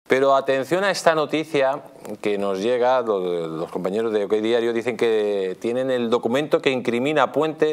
Pero atención a esta noticia que nos llega, los compañeros de OK Diario dicen que tienen el documento que incrimina a Puente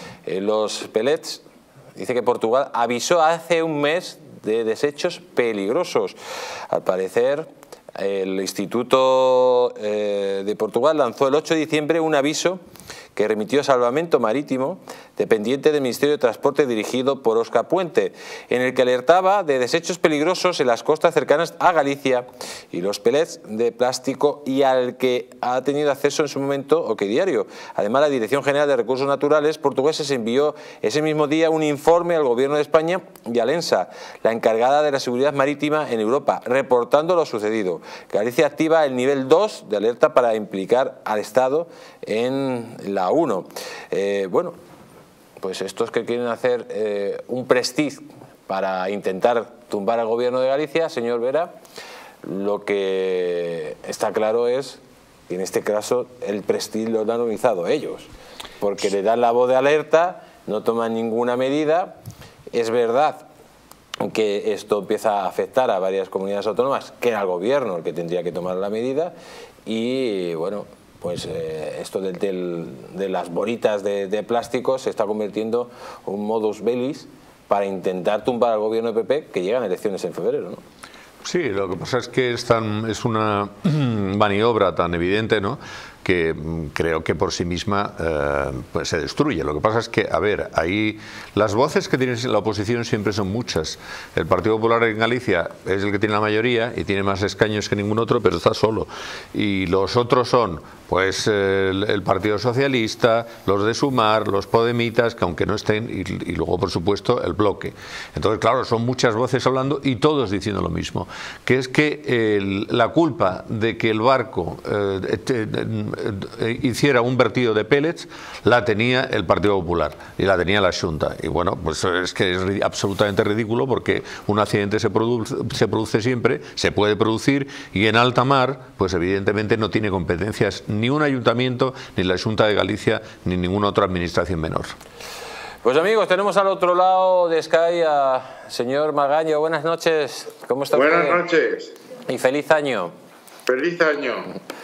los pellets. Dice que Portugal avisó hace un mes de desechos peligrosos. Al parecer, el Instituto de Portugal lanzó el 8 de diciembre un aviso que remitió a Salvamento Marítimo, dependiente del Ministerio de Transporte dirigido por Óscar Puente, en el que alertaba de desechos peligrosos en las costas cercanas a Galicia y los pellets de plástico, y al que ha tenido acceso en su momento OK Diario. Además, la Dirección General de Recursos Naturales portugueses envió ese mismo día un informe al Gobierno de España y al ENSA, la encargada de la seguridad marítima en Europa, reportando lo sucedido. Galicia activa el nivel 2 de alerta para implicar al Estado en la 1. Bueno, pues estos que quieren hacer un prestige para intentar tumbar al Gobierno de Galicia, señor Vera, lo que está claro es que en este caso el prestige lo han organizado ellos, porque le dan la voz de alerta, no toman ninguna medida. Es verdad que esto empieza a afectar a varias comunidades autónomas, que era el Gobierno el que tendría que tomar la medida, y bueno, pues esto de las bolitas de plástico se está convirtiendo en un modus belli para intentar tumbar al Gobierno de PP, que llegan elecciones en febrero, ¿no? Sí, lo que pasa es que es una maniobra tan evidente, ¿no?, que creo que por sí misma pues se destruye. Lo que pasa es que, a ver, ahí las voces que tiene la oposición siempre son muchas. El Partido Popular en Galicia es el que tiene la mayoría y tiene más escaños que ningún otro, pero está solo. Y los otros son, pues, el Partido Socialista, los de Sumar, los Podemitas, que aunque no estén, y luego, por supuesto, el Bloque. Entonces, claro, son muchas voces hablando y todos diciendo lo mismo, que es que la culpa de que el barco hiciera un vertido de pellets la tenía el Partido Popular y la tenía la Xunta. Y bueno, pues es que es absolutamente ridículo, porque un accidente se produce siempre, se puede producir, y en alta mar, pues evidentemente no tiene competencias ni un ayuntamiento, ni la Xunta de Galicia, ni ninguna otra administración menor. Pues amigos, tenemos al otro lado de Sky a señor Margallo. Buenas noches, ¿cómo está usted? Buenas noches. Y feliz año. Feliz año.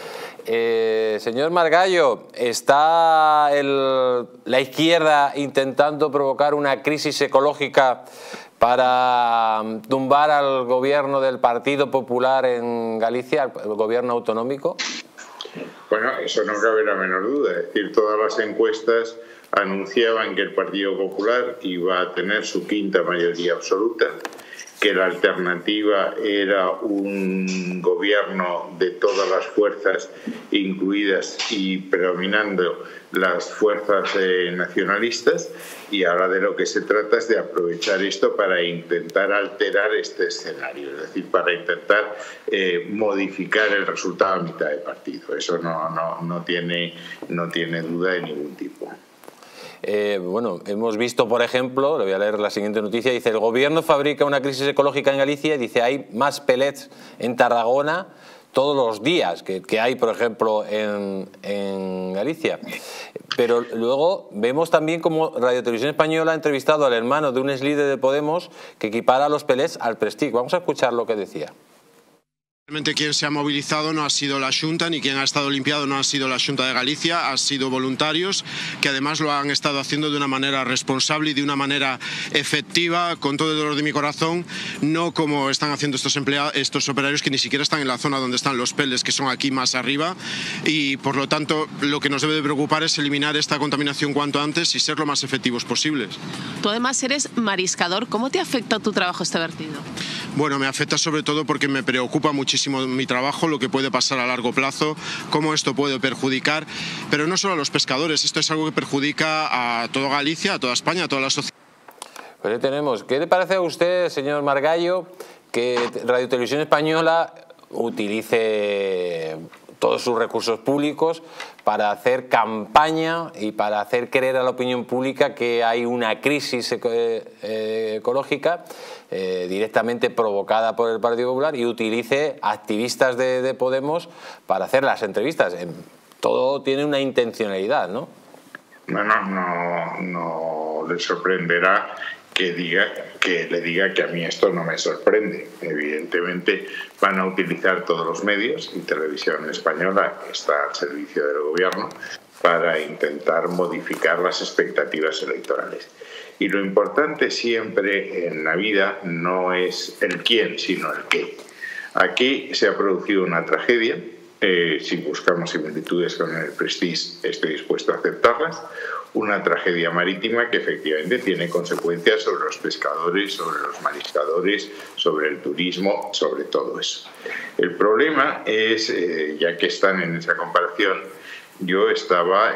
Señor Margallo, ¿está la izquierda intentando provocar una crisis ecológica para tumbar al gobierno del Partido Popular en Galicia, el gobierno autonómico? Bueno, eso no cabe la menor duda. Es decir, todas las encuestas anunciaban que el Partido Popular iba a tener su quinta mayoría absoluta, que la alternativa era un gobierno de todas las fuerzas incluidas y predominando las fuerzas nacionalistas, y ahora de lo que se trata es de aprovechar esto para intentar alterar este escenario, es decir, para intentar modificar el resultado a mitad de partido. Eso no tiene duda de ningún tipo. Bueno, hemos visto, por ejemplo, le voy a leer la siguiente noticia, dice: el gobierno fabrica una crisis ecológica en Galicia, y dice hay más pellets en Tarragona todos los días que hay, por ejemplo, en Galicia. Pero luego vemos también como Radio Televisión Española ha entrevistado al hermano de un ex líder de Podemos que equipara los pellets al Prestige. Vamos a escuchar lo que decía. Realmente quien se ha movilizado no ha sido la Xunta, ni quien ha estado limpiado no ha sido la Xunta de Galicia, han sido voluntarios que además lo han estado haciendo de una manera responsable y de una manera efectiva, con todo el dolor de mi corazón, no como están haciendo estos operarios que ni siquiera están en la zona donde están los pellets, que son aquí más arriba, y por lo tanto lo que nos debe de preocupar es eliminar esta contaminación cuanto antes y ser lo más efectivos posibles. Tú además eres mariscador, ¿cómo te afecta tu trabajo este vertido? Bueno, me afecta sobre todo porque me preocupa muchísimo mi trabajo, lo que puede pasar a largo plazo, cómo esto puede perjudicar, pero no solo a los pescadores, esto es algo que perjudica a toda Galicia, a toda España, a toda la sociedad. Pues ahí tenemos. ¿Qué le parece a usted, señor Margallo, que Radio Televisión Española utilice todos sus recursos públicos para hacer campaña y para hacer creer a la opinión pública que hay una crisis ecológica directamente provocada por el Partido Popular, y utilice activistas de Podemos para hacer las entrevistas? Todo tiene una intencionalidad, ¿no? No le sorprenderá que diga que le diga que a mí esto no me sorprende. Evidentemente van a utilizar todos los medios, y Televisión Española está al servicio del gobierno, para intentar modificar las expectativas electorales. Y lo importante siempre en la vida no es el quién, sino el qué. Aquí se ha producido una tragedia. Si buscamos similitudes con el Prestige, estoy dispuesto a aceptarlas. Una tragedia marítima que efectivamente tiene consecuencias sobre los pescadores, sobre los mariscadores, sobre el turismo, sobre todo eso. El problema es, ya que están en esa comparación, yo estaba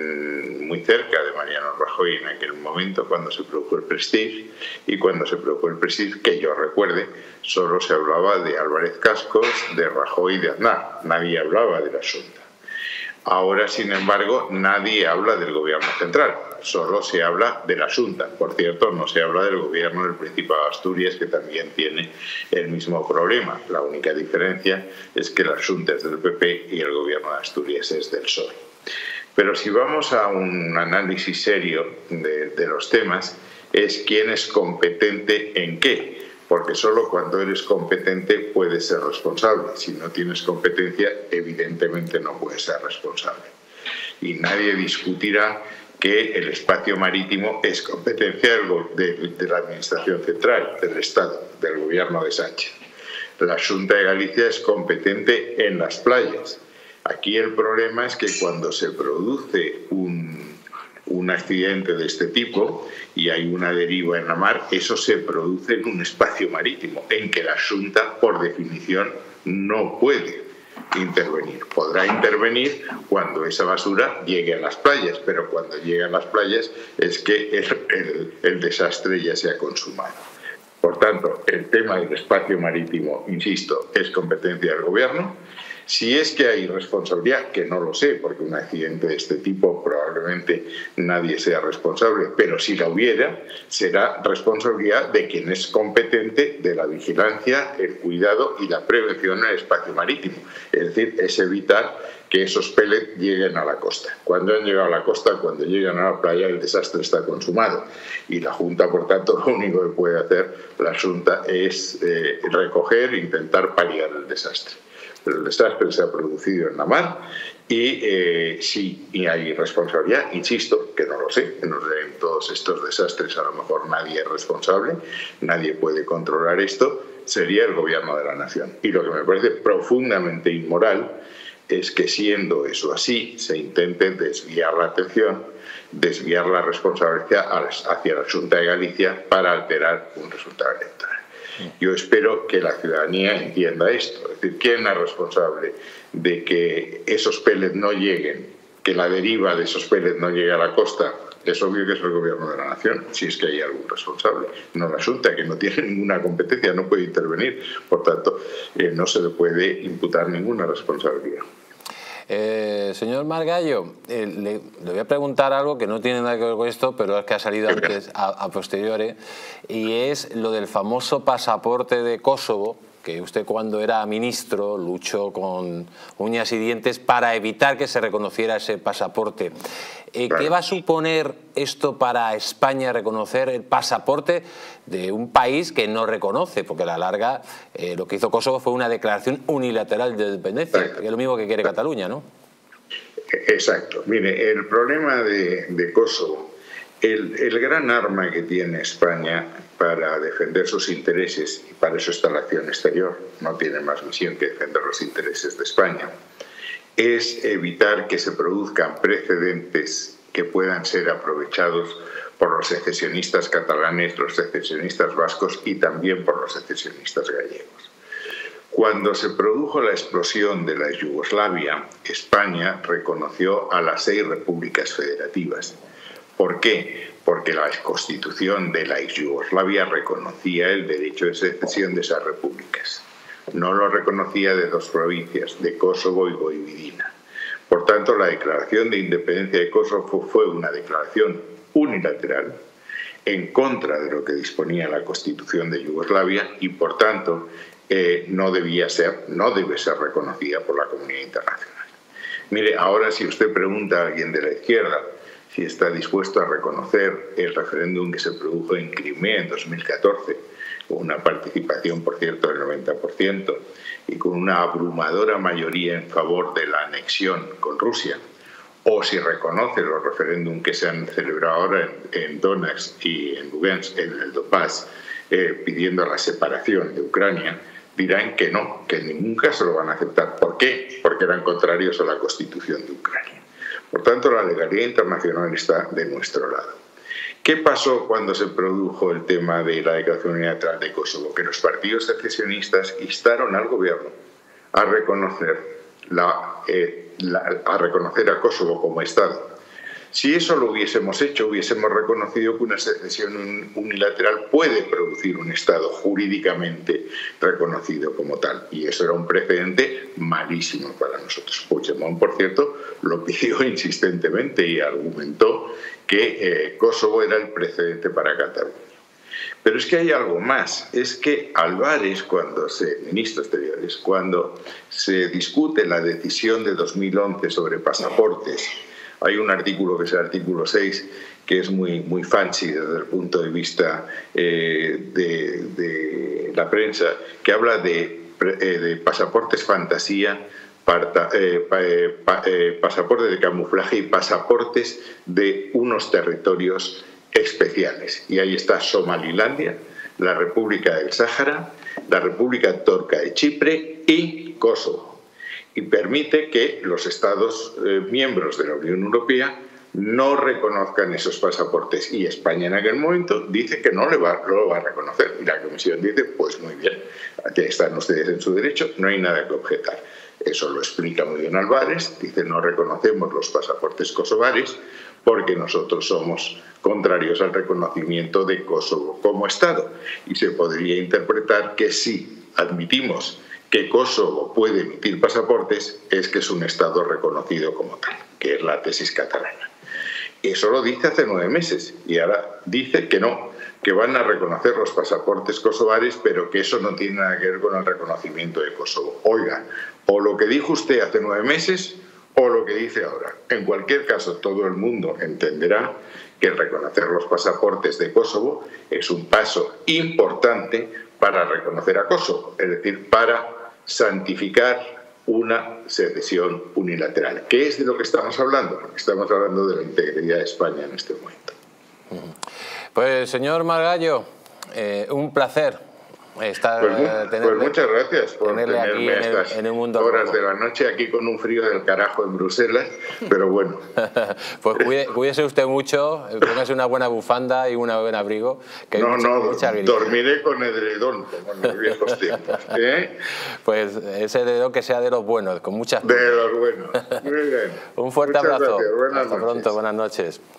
muy cerca de Mariano Rajoy en aquel momento cuando se produjo el Prestige, y cuando se produjo el Prestige, que yo recuerde, solo se hablaba de Álvarez Cascos, de Rajoy y de Aznar. Nadie hablaba de la Xunta. Ahora, sin embargo, nadie habla del gobierno central, solo se habla de la Xunta. Por cierto, no se habla del gobierno del Principado de Asturias, que también tiene el mismo problema. La única diferencia es que la Xunta es del PP y el gobierno de Asturias es del PSOE. Pero si vamos a un análisis serio de los temas, es quién es competente en qué. Porque solo cuando eres competente puedes ser responsable. Si no tienes competencia, evidentemente no puedes ser responsable. Y nadie discutirá que el espacio marítimo es competencia de la Administración Central, del Estado, del gobierno de Sánchez. La Xunta de Galicia es competente en las playas. Aquí el problema es que cuando se produce un accidente de este tipo y hay una deriva en la mar, eso se produce en un espacio marítimo en que la Xunta, por definición, no puede intervenir. Podrá intervenir cuando esa basura llegue a las playas, pero cuando llegue a las playas es que el desastre ya se ha consumado. Por tanto, el tema del espacio marítimo, insisto, es competencia del gobierno. Si es que hay responsabilidad, que no lo sé, porque un accidente de este tipo probablemente nadie sea responsable, pero si la hubiera, será responsabilidad de quien es competente de la vigilancia, el cuidado y la prevención en el espacio marítimo. Es decir, es evitar que esos pellets lleguen a la costa. Cuando han llegado a la costa, cuando llegan a la playa, el desastre está consumado. Y la Junta, por tanto, lo único que puede hacer la Xunta es recoger e intentar paliar el desastre. Pero el desastre se ha producido en la mar y si hay responsabilidad, insisto, que no lo sé, en todos estos desastres a lo mejor nadie es responsable, nadie puede controlar esto, sería el gobierno de la nación. Y lo que me parece profundamente inmoral es que, siendo eso así, se intente desviar la atención, desviar la responsabilidad hacia la Xunta de Galicia para alterar un resultado electoral. Yo espero que la ciudadanía entienda esto. Es decir, ¿quién es responsable de que esos pellets no lleguen, que la deriva de esos pellets no llegue a la costa? Es obvio que es el gobierno de la nación, si es que hay algún responsable. No la Xunta, que no tiene ninguna competencia, no puede intervenir. Por tanto, no se le puede imputar ninguna responsabilidad. Señor Margallo, le voy a preguntar algo que no tiene nada que ver con esto, pero es que ha salido antes a posteriori, y es lo del famoso pasaporte de Kosovo, que usted, cuando era ministro, luchó con uñas y dientes para evitar que se reconociera ese pasaporte. ¿Qué va a suponer esto para España, reconocer el pasaporte de un país que no reconoce? Porque a la larga lo que hizo Kosovo fue una declaración unilateral de independencia, que es lo mismo que quiere Cataluña, ¿no? Exacto. Mire, el problema de Kosovo, el gran arma que tiene España para defender sus intereses, y para eso está la acción exterior, no tiene más misión que defender los intereses de España, es evitar que se produzcan precedentes que puedan ser aprovechados por los secesionistas catalanes, los secesionistas vascos y también por los secesionistas gallegos. Cuando se produjo la explosión de la Yugoslavia, España reconoció a las 6 repúblicas federativas. ¿Por qué? Porque la Constitución de la Yugoslavia reconocía el derecho de secesión de esas repúblicas. No lo reconocía de 2 provincias, de Kosovo y Voivodina. Por tanto, la declaración de independencia de Kosovo fue una declaración unilateral en contra de lo que disponía la Constitución de Yugoslavia y, por tanto, no debe ser reconocida por la comunidad internacional. Mire, ahora si usted pregunta a alguien de la izquierda si está dispuesto a reconocer el referéndum que se produjo en Crimea en 2014, con una participación, por cierto, del 90%, y con una abrumadora mayoría en favor de la anexión con Rusia, o si reconoce los referéndums que se han celebrado ahora en Donetsk y en Lugansk, en el Donbass, pidiendo la separación de Ucrania, dirán que no, que en ningún caso lo van a aceptar. ¿Por qué? Porque eran contrarios a la Constitución de Ucrania. Por tanto, la legalidad internacional está de nuestro lado. ¿Qué pasó cuando se produjo el tema de la declaración unilateral de Kosovo? Que los partidos secesionistas instaron al gobierno a reconocer a Kosovo como Estado. Si eso lo hubiésemos hecho, hubiésemos reconocido que una secesión unilateral puede producir un Estado jurídicamente reconocido como tal. Y eso era un precedente malísimo para nosotros. Puigdemont, por cierto, lo pidió insistentemente y argumentó que Kosovo era el precedente para Cataluña. Pero es que hay algo más, es que Álvarez, ministro de Exteriores, cuando se discute la decisión de 2011 sobre pasaportes, hay un artículo que es el artículo 6, que es muy fancy desde el punto de vista de la prensa, que habla de pasaportes fantasía, pasaportes de camuflaje y pasaportes de unos territorios especiales. Y ahí está Somalilandia, la República del Sáhara, la República Turca de Chipre y Kosovo. Y permite que los Estados miembros de la Unión Europea no reconozcan esos pasaportes. Y España en aquel momento dice que no lo va a reconocer. Y la Comisión dice, pues muy bien, aquí están ustedes en su derecho, no hay nada que objetar. Eso lo explica muy bien Álvarez, dice no reconocemos los pasaportes kosovares porque nosotros somos contrarios al reconocimiento de Kosovo como Estado. Y se podría interpretar que si admitimos que Kosovo puede emitir pasaportes, es que es un Estado reconocido como tal, que es la tesis catalana. Eso lo dice hace 9 meses y ahora dice que no, que van a reconocer los pasaportes kosovares, pero que eso no tiene nada que ver con el reconocimiento de Kosovo. Oiga, o lo que dijo usted hace 9 meses o lo que dice ahora. En cualquier caso, todo el mundo entenderá que el reconocer los pasaportes de Kosovo es un paso importante para reconocer a Kosovo, es decir, para santificar una secesión unilateral. ¿Qué es de lo que estamos hablando? Porque estamos hablando de la integridad de España en este momento. Pues, señor Margallo, un placer estar, pues muchas gracias por tenerme aquí a estas en un mundo horas de la noche aquí con un frío del carajo en Bruselas, pero bueno. Pues cuídese usted mucho, póngase una buena bufanda y un buen abrigo. Que dormiré con edredón, como en los viejos tiempos. Pues ese edredón que sea de los buenos, con muchas... De los buenos. Muy bien. Un fuerte abrazo. Gracias. Hasta pronto, buenas noches.